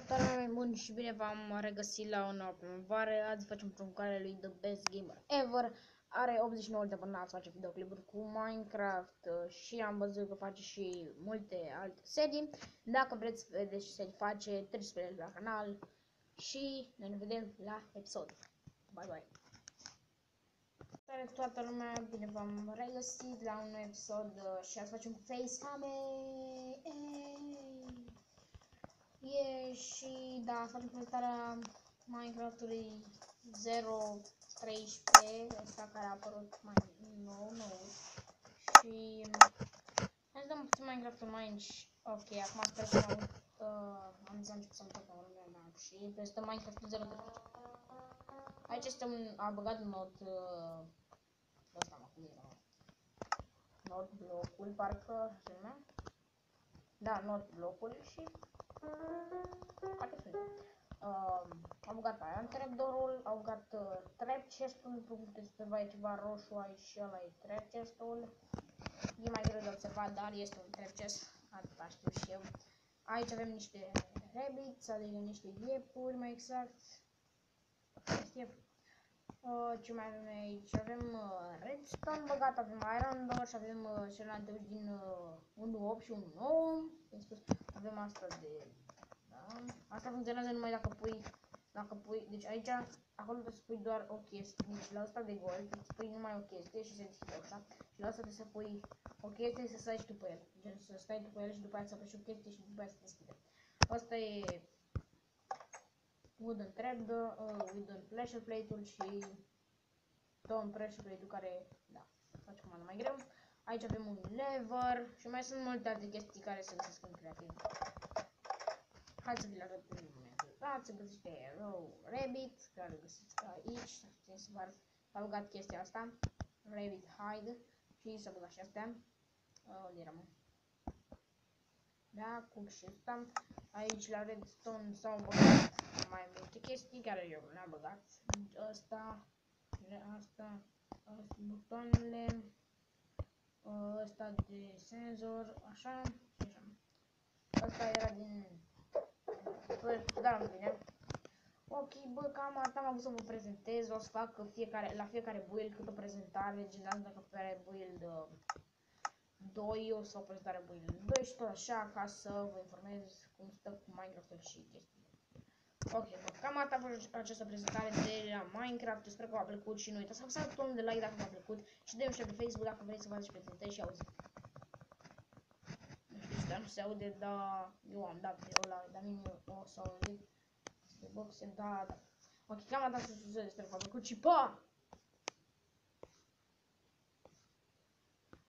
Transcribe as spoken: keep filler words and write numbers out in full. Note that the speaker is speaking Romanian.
Salutare, oameni buni, și bine v-am regăsit la o nouă primăvară. Azi facem provocarea lui The Best Gamer Ever. Are optzeci și nouă de abonați, face videoclipuri cu Minecraft și am văzut că face și multe alte serii. Dacă vreți să vedeți ce serii face, trebuie să vedeți la canal și noi ne vedem la episod. Bye bye! Salutare toată lumea, bine v-am regăsit la un nou episod și azi facem facecam. E și da, facem prezentarea Minecraft-ului zero treisprezece, ăsta care a apărut mai nou, nou. Și hai să dăm puțin Minecraft-ul mai aici. Ok, acum sper că am, uh, am zis început să-mi fac lumea mea și prezentăm Minecraft-ul zero treisprezece. Aici este un, a băgat not, uh, ăsta mă, cum era? Not blocul, parcă se numea? Da, not blocul și Parcă sunt. Uh, au băgat aia în trapdoor-ul, au băgat uh, trap chest-ul, puteți observa e ceva roșu aici și ăla e trap chest-ul. E mai greu de observat, dar este un trap chest, atâta știu și eu. Aici avem niște rabbits, adică niște iepuri mai exact. Uh, ce mai avem aici? Avem uh, redstone băgat, avem iron door și avem uh, celelalte din uh, unu opt și unu nouă. Avem asta de... Da. Asta funcționează numai dacă pui, dacă pui, deci aici, acolo trebuie să pui doar o chestie, deci la asta de gold trebuie să pui numai o chestie și se deschide așa. Și la asta trebuie să pui o chestie și să stai și tu pe el, gen să stai tu pe el și după aia să apeși o chestie și după aia să se deschide. Asta e wooden trapdoor, uh, wooden pressure plate-ul și stone pressure plate-ul care, da, face comandă mai greu. Aici avem un lever și mai sunt multe alte chestii care se găsesc în creativ. Hai să vi le arăt în momentul ăsta. Se găsește row rabbit, care îl găsiți aici. Să vă arăt. S-a băgat chestia asta, rabbit hide, și s-a băgat și astea. Unde era, mă? Da, cook și ăsta. Aici la redstone s-au băgat mai multe chestii care eu le-am băgat. Ăsta, asta, astea butoanele, ăsta de senzor, așa și așa. Asta era din... Da, nu bine. Ok, bă, cam atât am avut să vă prezentez. O să fac fiecare, la fiecare build cât o prezentare. Gen, dacă fiecare build uh, doi, o să fac prezentare build doi și tot așa, ca să vă informez cum stă cu Minecraft și chestii. Ok, bă, cam atât a fost această prezentare de la Minecraft. Sper că v-a plăcut și nu uitați să apăsați butonul de like dacă v-a plăcut și dă-mi share pe Facebook dacă vreți să faceți prezentări și auzi. Nu știu, dar nu se aude, dar eu am dat eu ăla, dar mine o să auziți de boxe, da, da. Ok, cam atât, sper că v-a plăcut și pa!